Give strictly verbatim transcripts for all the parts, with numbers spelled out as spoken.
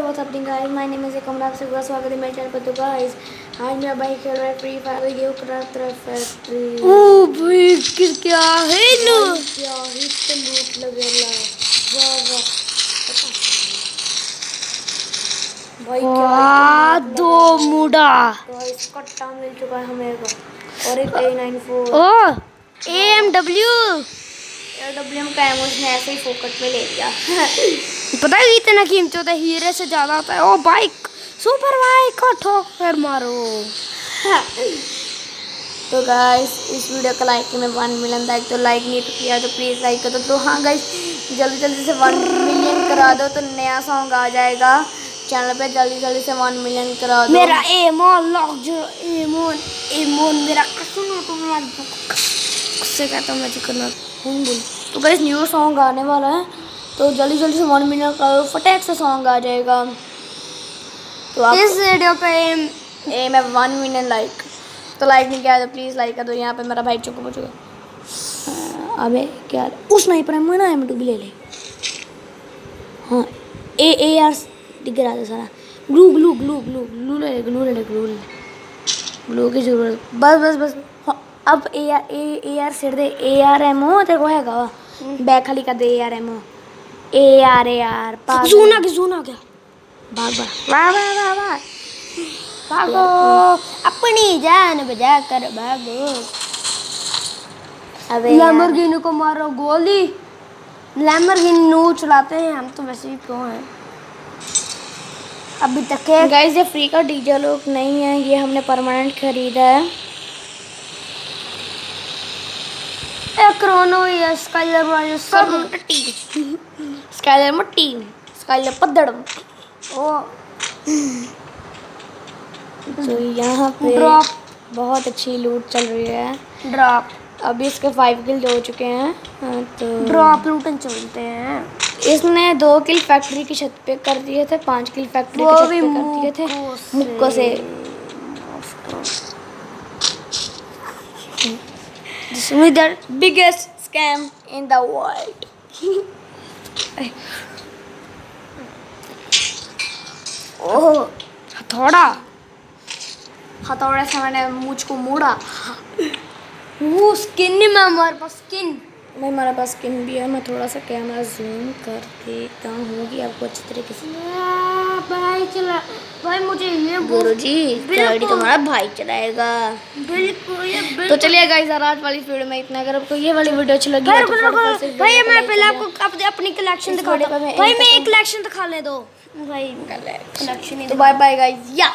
What's happening guys, my name is Kamal, आप सबका स्वागत है मेरे चैनल पर। तो गाइस आज मेरा भाई खेल रहा है फ्री फायर। ये क्राफ्टर फैक्ट्री। ओ भाई किस क्या है लो क्या हिट लूट लगेला। वाह वाह भाई क्या दो मुड़ा गाइस कट्टा मिल चुका है हमें और एक ए नाइंटी फोर। ओ एएमडब्ल्यू एडब्ल्यूएम का एमो उसने ऐसे ही फोकट में ले लिया। पता है इतना कीमती होता है, हीरे से ज्यादा होता है। ओ बाइक सुपर बाइक को ठोकर मारो। तो गाइस इस वीडियो का लाइक में वन मिलियन लाइक, तो लाइक नहीं तो किया तो प्लीज़ लाइक कर दो। तो हाँ गाइस जल्दी जल्दी से वन मिलियन करा दो तो नया सॉन्ग आ जाएगा चैनल पे। जल्दी जल्दी से वन मिलियन करा दो। मेरा एमोन लॉक जो एमोन एमोन मेरा सुनो तो मैं उससे कहता हूँ मैं करना हूँ। तो गाइस न्यू सॉन्ग आने वाला है तो जल्दी जल्दी से वन मिलियन करो, फटाक से सॉन्ग आ जाएगा। तो आप इस वीडियो पे एम एम है वन मिलियन लाइक, तो लाइक नहीं किया तो प्लीज़ लाइक कर दो। यहाँ पे मेरा भाई चुप हो चुका। अबे क्या उस स्नाइपर है ना, एम टू भी ले ले। हाँ ए ए आर दिख रहा था सारा। Glue glue glue glue glue ले ले ग्लू ले ले ग्लू ले ग्लू की जरूरत। बस बस बस हाँ, अब ए आर ए ए आर सिर दे। ए आर एम ओ तेरे को हैगा वा बैक खाली कर दे। A R M O A R A R जून आ गया जून आ गया। भाग भाग वाह वाह वाह वाह भागो अपनी जान बजा कर भागो। अबे लैम्बोर्गिनी को मारो गोली। लैम्बोर्गिनी नू चलाते हैं हम तो वैसे ही प्रो हैं अभी तक है। गाइस ये फ्री का डीजे लोग नहीं है, ये हमने परमानेंट खरीदा है। क्रोनो या स्काइलर वाले सब मट्टी स्काइलर मट्टी स्काइलर पद्दड़। ओ तो यहाँ पे ड्रॉप बहुत अच्छी लूट चल रही है। ड्रॉप अभी इसके फाइव किल हो चुके हैं। हाँ, तो ड्रॉप लूटन चलते हैं। इसने दो किल फैक्ट्री की छत पे कर दिए थे, पांच किल फैक्ट्री की छत पे कर दिए थे मुक्को से। This is the biggest scam in the world. ओह हथौड़ा हथौड़े से मैंने मुझ को मोड़ा। वो स्किन नहीं, मैं हमारे पास स्किन भाई हमारे पास स्किन भी है। मैं थोड़ा सा कैमरा जूम कर देता हूँ कि आपको अच्छी तरीके से। भाई चला भाई मुझे ये गुरुजी गाड़ी तुम्हारा भाई चलाएगा। बिल्कुल ये बिल्कुल। तो चलिए गाइस आज वाली वीडियो में इतना। अगर आपको ये वाली वीडियो अच्छी लगी है तो फटाफट से भाई मैं पहले आपको अपनी अपनी कलेक्शन दिखाता हूं। भाई मैं एक कलेक्शन दिखा ले दो भाई कलेक्शन ही। तो बाय बाय गाइस या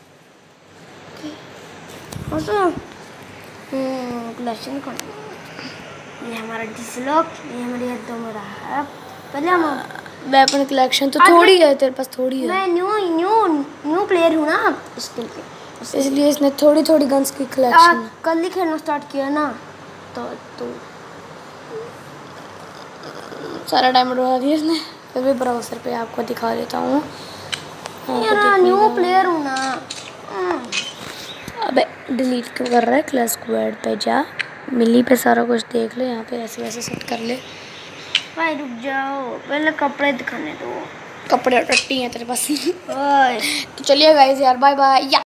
हम्म कलेक्शन दिखाना। ये हमारा डिसलॉक, ये हमारी हद मेरा है। पहले हम वेपन कलेक्शन तो थोड़ी है तेरे पास, थोड़ी है। मैं न्यू न्यू न्यू प्लेयर हूँ ना इसके लिए, इसलिए इसने थोड़ी थोड़ी गन्स की कलेक्शन कल ही खेलना स्टार्ट किया ना तो तो सारा डायमंड उड़ा दिया इसने। फिर भी ब्राउज़र पे आपको दिखा देता हूँ। यार न्यू प्लेयर हूँ ना। अबे डिलीट क्यों कर रहा है? क्लास स्क्वाड पे जा, मिली पे सारा कुछ देख ले। यहाँ पे ऐसे वैसे सेट कर ले। भाई रुक जाओ पहले कपड़े दिखाने दो। कपड़े टट्टी हैं तेरे पास। ओए तो चलिए गाइस यार बाय बाय या।